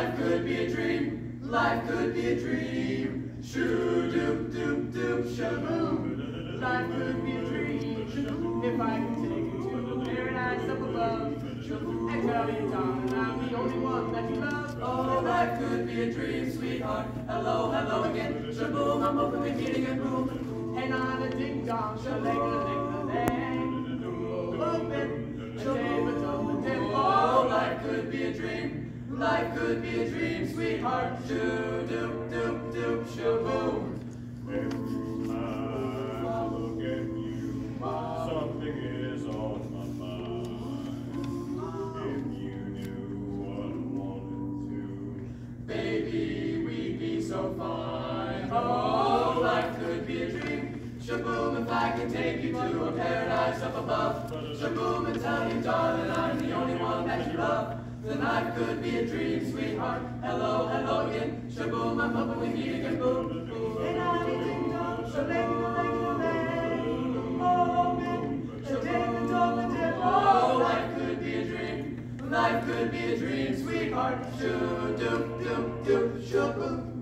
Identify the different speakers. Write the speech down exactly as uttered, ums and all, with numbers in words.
Speaker 1: life could be a dream, life could be a dream. Shoo doop doop doop shaboom.
Speaker 2: Life could be a dream if I could take you to the paradise up above. And tell you, darling, I'm the only one that you love.
Speaker 1: Oh, life could be a dream, sweetheart. Hello, hello again. Shaboom, I'm hoping we're meeting and boom.
Speaker 2: And on a ding dong, shaling-a-ling-a-ling. Open, shaboom,
Speaker 1: oh, life could be a dream. Life could be a dream, sweetheart. Shoo doop doop doop shaboom.
Speaker 3: Every time I look at you, something is on my mind. If you knew what I wanted to,
Speaker 1: baby, we'd be so fine. Oh, life could be a dream. Shaboom, if I could take you to a paradise up above. Shaboom, and tell you, darling, I'm the only one that you love. The life could be a dream, sweetheart. Hello, hello again. Shaboom, I'm hoping we meet again. Boom, boom.
Speaker 2: and on a ding dong, shaling-a-ling-a-ling. Open, shaling-a-ling-a-ling.
Speaker 1: Oh, life could be a dream. Life could be a dream, sweetheart. Shoo doop doop doop shaboom.